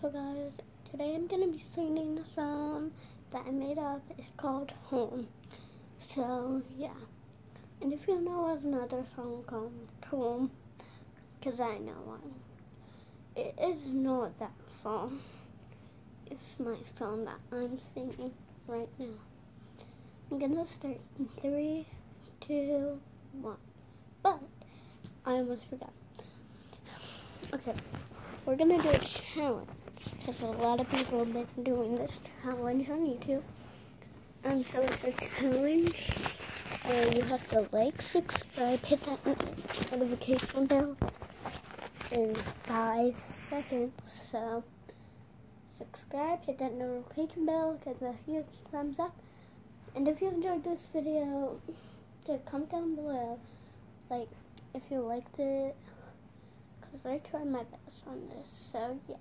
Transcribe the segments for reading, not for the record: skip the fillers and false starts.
So guys, today I'm gonna be singing a song that I made up. It's called Home. So yeah, and if you know another song called Home, because I know one, it is not that song. It's my song that I'm singing right now. I'm gonna start in 3, 2, 1. But I almost forgot. Okay, we're gonna do a challenge because a lot of people have been doing this challenge on YouTube. And so it's a challenge where you have to like, subscribe, hit that notification bell in 5 seconds. So subscribe, hit that notification bell, give a huge thumbs up. And if you enjoyed this video, just comment down below, like, if you liked it, because I tried my best on this. So yeah.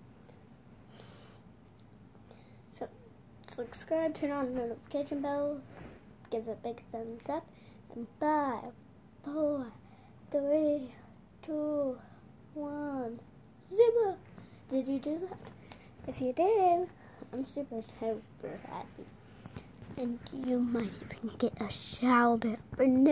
So subscribe, turn on the notification bell, give a big thumbs up, and 5, 4, 3, 2, 1, 0. Did you do that? If you did, I'm super happy. And you might even get a shout out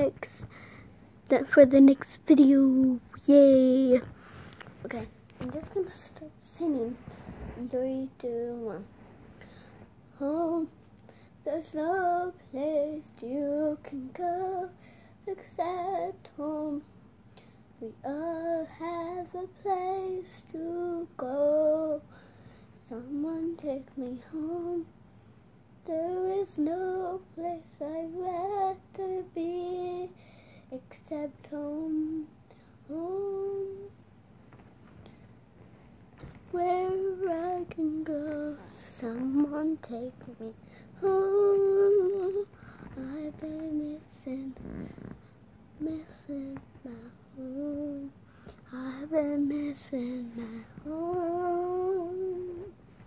for the next video. Yay! Okay, I'm just gonna start singing in 3, 2, 1. Home, there's no place you can go except home. We all have a place to go. Someone take me home. There is no place I'd rather be except home. Home, where I can go. Someone take me home. I've been missing my home. I've been missing my home.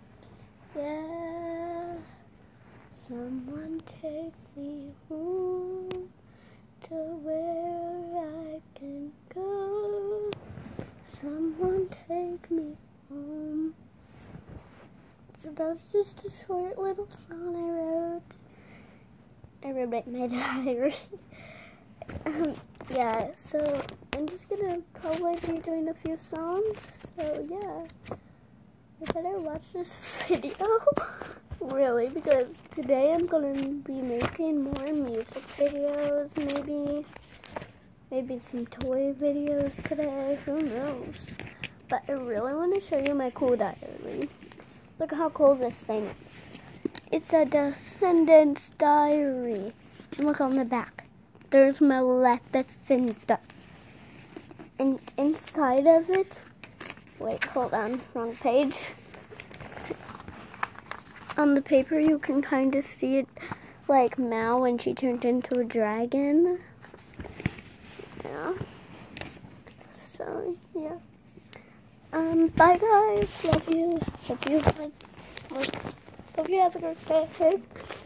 Yeah. Someone take me home to where I can go. Someone take me home. So that's just a short little song I wrote. I wrote it in my diary. Yeah, so I'm just gonna probably be doing a few songs. So yeah, you better watch this video. Really, because today I'm gonna be making more music videos, maybe some toy videos today, who knows. But I really want to show you my cool diary. Look how cool this thing is. It's a Descendants diary. And look on the back. There's Maleficent. And inside of it, wait, hold on, wrong page. On the paper, you can kind of see it like Mal when she turned into a dragon. Yeah. So, yeah. Bye guys. Love you. Hope you have a great day.